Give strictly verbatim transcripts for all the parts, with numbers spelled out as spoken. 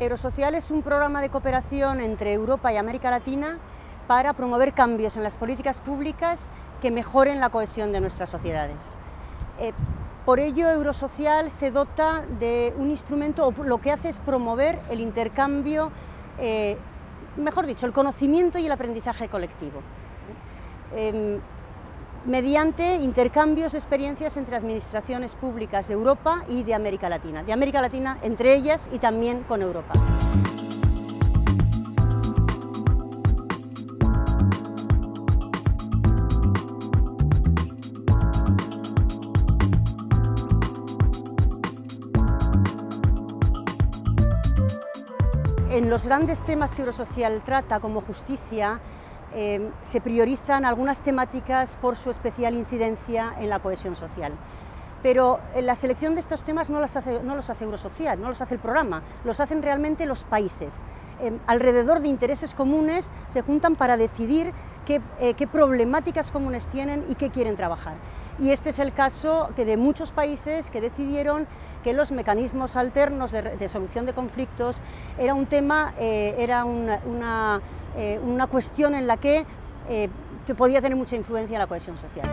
Eurosocial es un programa de cooperación entre Europa y América Latina para promover cambios en las políticas públicas que mejoren la cohesión de nuestras sociedades. Eh, por ello, Eurosocial se dota de un instrumento, o lo que hace es promover el intercambio, eh, mejor dicho, el conocimiento y el aprendizaje colectivo, eh, mediante intercambios de experiencias entre administraciones públicas de Europa y de América Latina, de América Latina entre ellas y también con Europa. En los grandes temas que Eurosocial trata, como justicia, eh, se priorizan algunas temáticas por su especial incidencia en la cohesión social. Pero la selección de estos temas no, las hace, no los hace Eurosocial, no los hace el programa, los hacen realmente los países. Eh, alrededor de intereses comunes se juntan para decidir qué, eh, qué problemáticas comunes tienen y qué quieren trabajar. Y este es el caso que de muchos países que decidieron que los mecanismos alternos de, de solución de conflictos era un tema, eh, era una, una, eh, una cuestión en la que eh, podía tener mucha influencia en la cohesión social.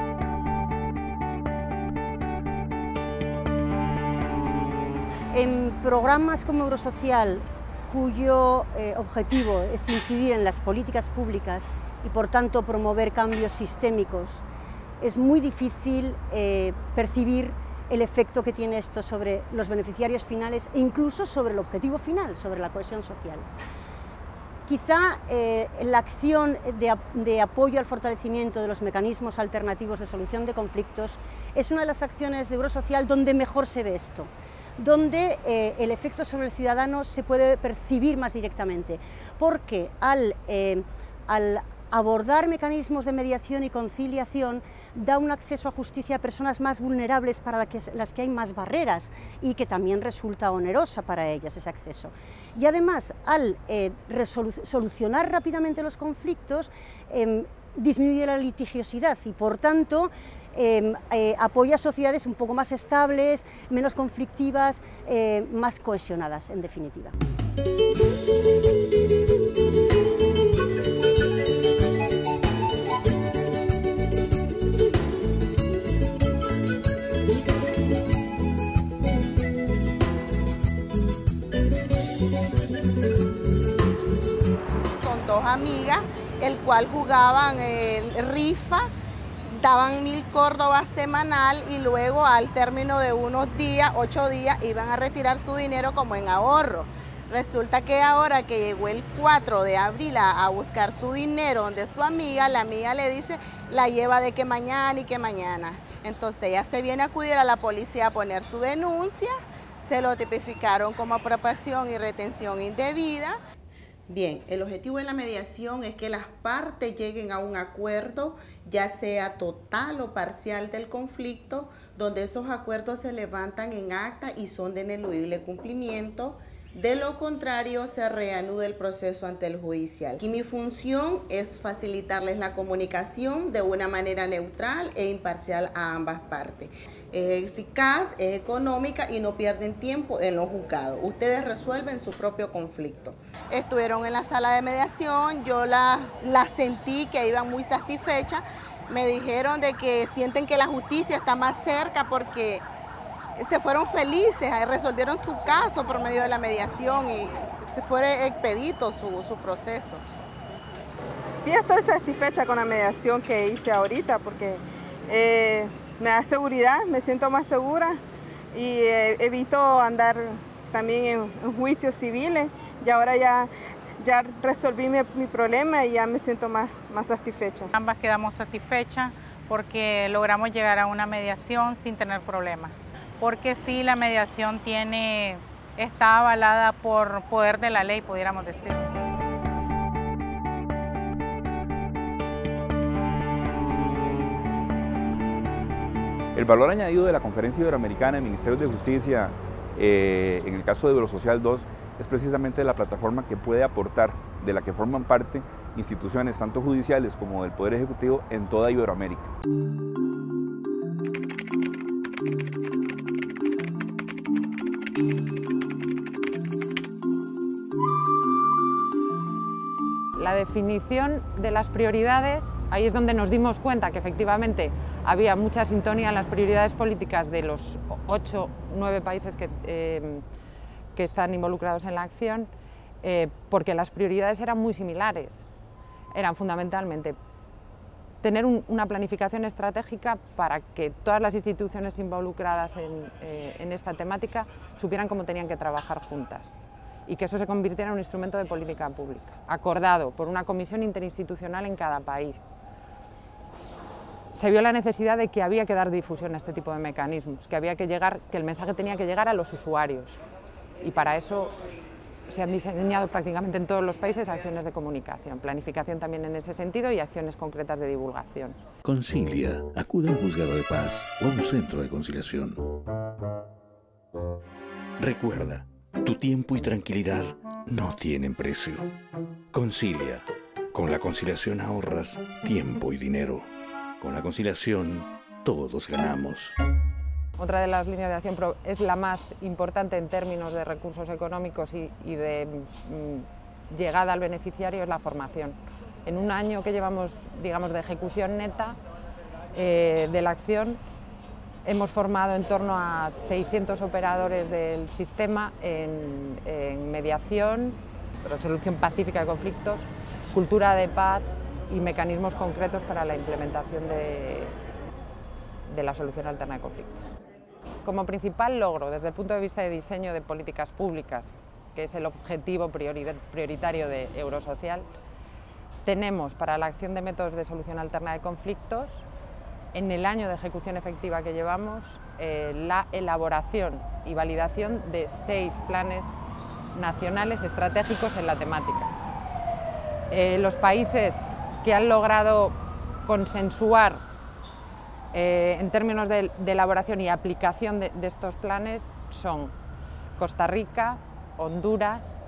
En programas como Eurosocial, cuyo eh, objetivo es incidir en las políticas públicas y por tanto promover cambios sistémicos, es muy difícil eh, percibir el efecto que tiene esto sobre los beneficiarios finales e incluso sobre el objetivo final, sobre la cohesión social. Quizá eh, la acción de, de apoyo al fortalecimiento de los mecanismos alternativos de solución de conflictos es una de las acciones de Eurosocial donde mejor se ve esto, donde eh, el efecto sobre el ciudadano se puede percibir más directamente, porque al, eh, al abordar mecanismos de mediación y conciliación da un acceso a justicia a personas más vulnerables para las que, las que hay más barreras y que también resulta onerosa para ellas ese acceso. Y además, al eh, solucionar rápidamente los conflictos, eh, disminuye la litigiosidad y, por tanto, eh, eh, apoya sociedades un poco más estables, menos conflictivas, eh, más cohesionadas, en definitiva. Dos amigas, el cual jugaban eh, rifa, daban mil córdobas semanal y luego al término de unos días, ocho días, iban a retirar su dinero como en ahorro. Resulta que ahora que llegó el cuatro de abril a, a buscar su dinero donde su amiga, la amiga le dice, la lleva de que mañana y que mañana. Entonces ella se viene a acudir a la policía a poner su denuncia, se lo tipificaron como apropiación y retención indebida. Bien, el objetivo de la mediación es que las partes lleguen a un acuerdo, ya sea total o parcial del conflicto, donde esos acuerdos se levantan en acta y son de ineludible cumplimiento. De lo contrario, se reanuda el proceso ante el judicial. Y mi función es facilitarles la comunicación de una manera neutral e imparcial a ambas partes. Es eficaz, es económica y no pierden tiempo en los juzgados. Ustedes resuelven su propio conflicto. Estuvieron en la sala de mediación, yo la, la sentí que iban muy satisfechas. Me dijeron de que sienten que la justicia está más cerca porque se fueron felices, resolvieron su caso por medio de la mediación y se fue expedito su, su proceso. Sí estoy satisfecha con la mediación que hice ahorita porque eh, me da seguridad, me siento más segura y eh, evito andar también en, en juicios civiles y ahora ya, ya resolví mi, mi problema y ya me siento más, más satisfecha. Ambas quedamos satisfechas porque logramos llegar a una mediación sin tener problemas. Porque sí, la mediación tiene, está avalada por poder de la ley, pudiéramos decir. El valor añadido de la Conferencia Iberoamericana de Ministerios de Justicia, eh, en el caso de Eurosocial dos, es precisamente la plataforma que puede aportar, de la que forman parte instituciones tanto judiciales como del Poder Ejecutivo en toda Iberoamérica. la definición de las prioridades, ahí es donde nos dimos cuenta que efectivamente había mucha sintonía en las prioridades políticas de los ocho, nueve países que, eh, que están involucrados en la acción, eh, porque las prioridades eran muy similares. Eran fundamentalmente tener un, una planificación estratégica para que todas las instituciones involucradas en, eh, en esta temática supieran cómo tenían que trabajar juntas y que eso se convirtiera en un instrumento de política pública, acordado por una comisión interinstitucional en cada país. Se vio la necesidad de que había que dar difusión a este tipo de mecanismos, que, había que, llegar, que el mensaje tenía que llegar a los usuarios, y para eso se han diseñado prácticamente en todos los países acciones de comunicación, planificación también en ese sentido y acciones concretas de divulgación. Concilia. Acude a un juzgado de paz o a un centro de conciliación. Recuerda, tu tiempo y tranquilidad no tienen precio. Concilia. Con la conciliación ahorras tiempo y dinero. Con la conciliación todos ganamos. Otra de las líneas de acción es la más importante en términos de recursos económicos y, y de mm, llegada al beneficiario, es la formación. En un año que llevamos, digamos, de ejecución neta eh, de la acción, hemos formado en torno a seiscientos operadores del sistema en, en mediación, resolución pacífica de conflictos, cultura de paz y mecanismos concretos para la implementación de, de la solución alterna de conflictos. Como principal logro, desde el punto de vista de diseño de políticas públicas, que es el objetivo prioritario de Eurosocial, tenemos para la acción de métodos de solución alterna de conflictos, en el año de ejecución efectiva que llevamos, eh, la elaboración y validación de seis planes nacionales estratégicos en la temática. Eh, los países que han logrado consensuar Eh, en términos de, de elaboración y aplicación de, de estos planes son Costa Rica, Honduras,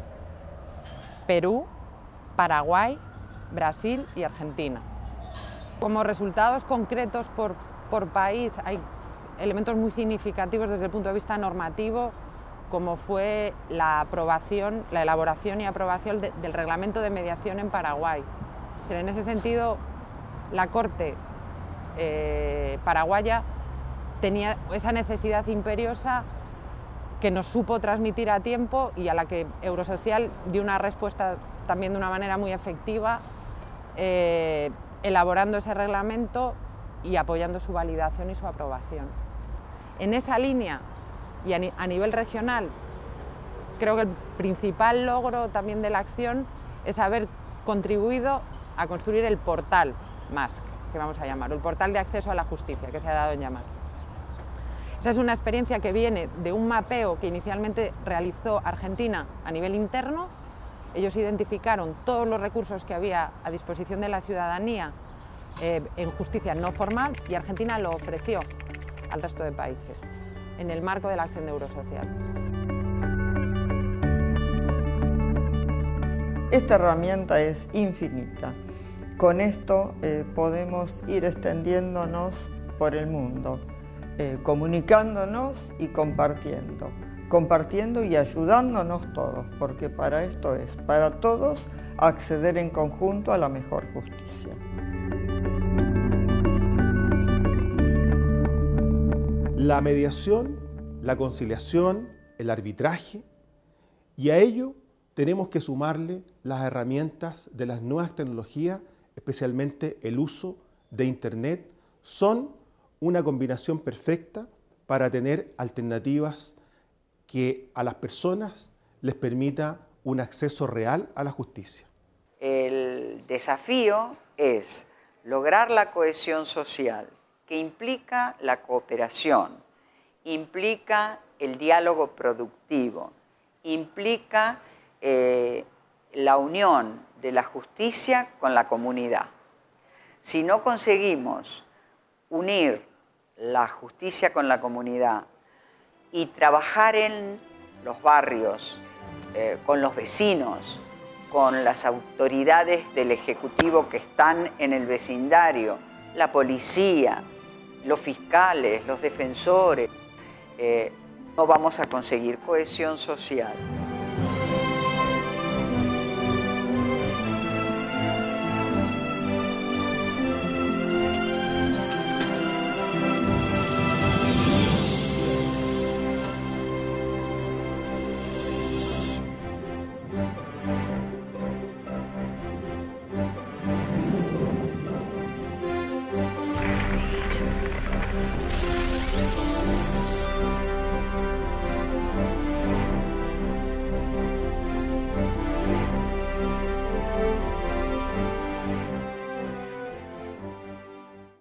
Perú, Paraguay, Brasil y Argentina. Como resultados concretos por, por país hay elementos muy significativos desde el punto de vista normativo, como fue la aprobación, la elaboración y aprobación de, del reglamento de mediación en Paraguay. Pero en ese sentido, la Corte Eh, paraguaya tenía esa necesidad imperiosa que nos supo transmitir a tiempo y a la que Eurosocial dio una respuesta también de una manera muy efectiva, eh, elaborando ese reglamento y apoyando su validación y su aprobación. En esa línea y a, ni a nivel regional, creo que el principal logro también de la acción es haber contribuido a construir el portal M A S C, que vamos a llamar, el portal de acceso a la justicia, que se ha dado en llamar. Esa es una experiencia que viene de un mapeo que inicialmente realizó Argentina a nivel interno. Ellos identificaron todos los recursos que había a disposición de la ciudadanía eh, en justicia no formal y Argentina lo ofreció al resto de países en el marco de la acción de Eurosocial. Esta herramienta es infinita. Con esto eh, podemos ir extendiéndonos por el mundo, eh, comunicándonos y compartiendo, compartiendo y ayudándonos todos, porque para esto es, para todos, acceder en conjunto a la mejor justicia. La mediación, la conciliación, el arbitraje, y a ello tenemos que sumarle las herramientas de las nuevas tecnologías, especialmente el uso de Internet, son una combinación perfecta para tener alternativas que a las personas les permita un acceso real a la justicia. El desafío es lograr la cohesión social, que implica la cooperación, implica el diálogo productivo, implica eh, la unión de la justicia con la comunidad. Si no conseguimos unir la justicia con la comunidad y trabajar en los barrios, eh, con los vecinos, con las autoridades del Ejecutivo que están en el vecindario, la policía, los fiscales, los defensores, eh, no vamos a conseguir cohesión social.